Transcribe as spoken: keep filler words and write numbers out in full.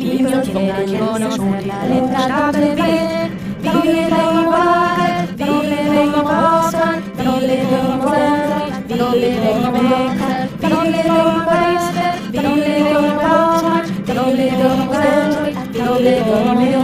Libro tiene che conoscere la lettera per bene. Ville dei guai, ville dei posan, ville dei modelli, ville dei maker, ville dei waster, ville dei posan, ville dei modelli, ville dei